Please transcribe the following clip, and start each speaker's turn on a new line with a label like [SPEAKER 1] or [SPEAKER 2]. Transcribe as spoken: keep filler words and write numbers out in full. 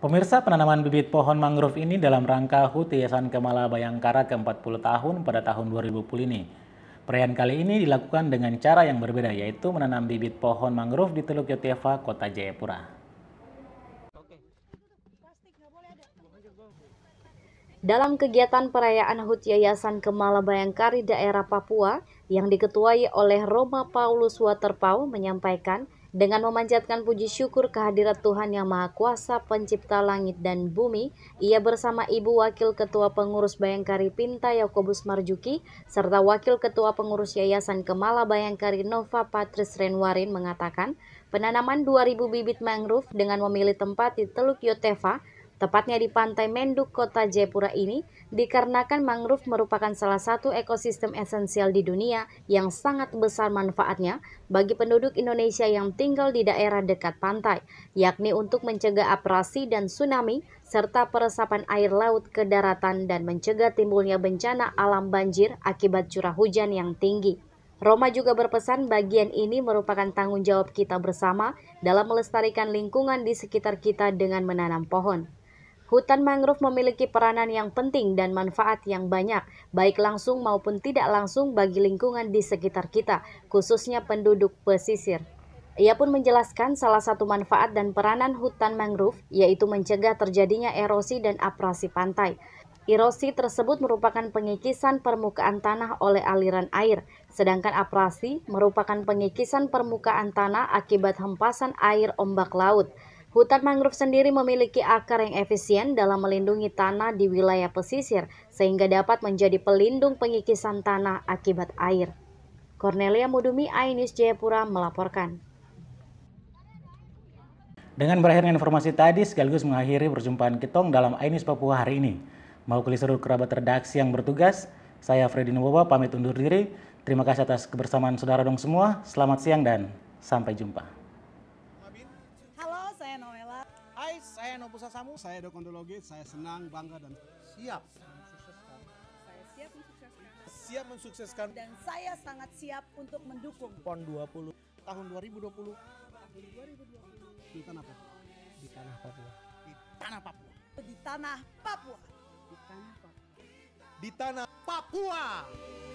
[SPEAKER 1] Pemirsa, penanaman bibit pohon mangrove ini dalam rangka H U T Yayasan Kemala Bayangkara ke empat puluh tahun pada tahun dua ribu dua puluh ini. Perayaan kali ini dilakukan dengan cara yang berbeda, yaitu menanam bibit pohon mangrove di Teluk Yotefa, Kota Jayapura.
[SPEAKER 2] Dalam kegiatan perayaan H U T Yayasan Kemala Bayangkari daerah Papua yang diketuai oleh Roma Paulus Waterpauw menyampaikan, dengan memanjatkan puji syukur kehadirat Tuhan Yang Maha Kuasa Pencipta Langit dan Bumi, ia bersama Ibu Wakil Ketua Pengurus Bayangkari Pinta Yakobus Marjuki serta Wakil Ketua Pengurus Yayasan Kemala Bayangkari Nova Patris Renwarin mengatakan, penanaman dua ribu bibit mangrove dengan memilih tempat di Teluk Yotefa, tepatnya di Pantai Menduk, Kota Jayapura ini, dikarenakan mangrove merupakan salah satu ekosistem esensial di dunia yang sangat besar manfaatnya bagi penduduk Indonesia yang tinggal di daerah dekat pantai, yakni untuk mencegah abrasi dan tsunami, serta peresapan air laut ke daratan dan mencegah timbulnya bencana alam banjir akibat curah hujan yang tinggi. Roma juga berpesan bagian ini merupakan tanggung jawab kita bersama dalam melestarikan lingkungan di sekitar kita dengan menanam pohon. Hutan mangrove memiliki peranan yang penting dan manfaat yang banyak, baik langsung maupun tidak langsung bagi lingkungan di sekitar kita, khususnya penduduk pesisir. Ia pun menjelaskan salah satu manfaat dan peranan hutan mangrove, yaitu mencegah terjadinya erosi dan abrasi pantai. Erosi tersebut merupakan pengikisan permukaan tanah oleh aliran air, sedangkan abrasi merupakan pengikisan permukaan tanah akibat hempasan air ombak laut. Hutan mangrove sendiri memiliki akar yang efisien dalam melindungi tanah di wilayah pesisir, sehingga dapat menjadi pelindung pengikisan tanah akibat air. Cornelia Mudumi, iNews Jayapura melaporkan.
[SPEAKER 1] Dengan berakhirnya informasi tadi, sekaligus mengakhiri perjumpaan Kitong dalam iNews Papua hari ini. Mewakili seluruh kerabat redaksi yang bertugas, saya Freddy Nuboba pamit undur diri. Terima kasih atas kebersamaan saudara dong semua. Selamat siang dan sampai jumpa.
[SPEAKER 3] Halo, saya Noela.
[SPEAKER 4] Hai, saya Nopusa Samu. Saya Dokondologi. Saya senang, bangga, dan siap mensukseskan.
[SPEAKER 3] Saya siap mensukseskan.
[SPEAKER 4] Siap mensukseskan.
[SPEAKER 3] Dan saya sangat siap untuk mendukung
[SPEAKER 4] P O N dua puluh tahun dua ribu dua puluh.
[SPEAKER 3] tahun dua ribu dua puluh
[SPEAKER 4] Di tanah Papua. Di tanah Papua. Di tanah Papua.
[SPEAKER 3] di tanah Papua.
[SPEAKER 4] Di tanah Papua. Di tanah Papua.